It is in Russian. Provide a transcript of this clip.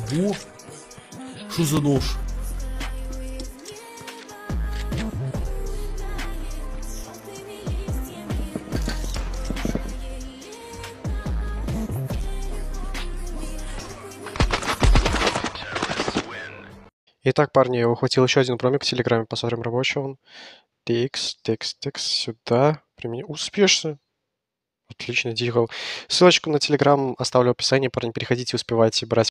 Ого! Что за нож? Итак, парни, я ухватил еще один промик в Телеграме. Посмотрим, рабочий он. Текс, сюда. Успешно. Отлично, Дигл. Ссылочку на Телеграм оставлю в описании, парни. Переходите, успевайте брать